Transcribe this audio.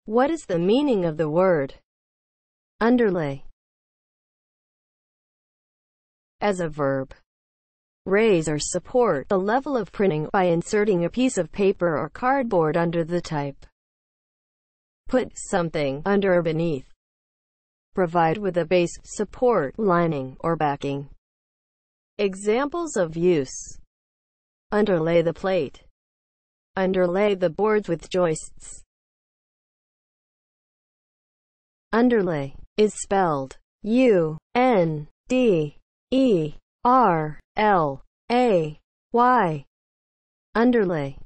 What is the meaning of the word underlay? As a verb, raise or support the level of printing by inserting a piece of paper or cardboard under the type. Put something under or beneath. Provide with a base, support, lining, or backing. Examples of use: underlay the plate. Underlay the boards with joists. Underlay is spelled U-N-D-E-R-L-A-Y. Underlay.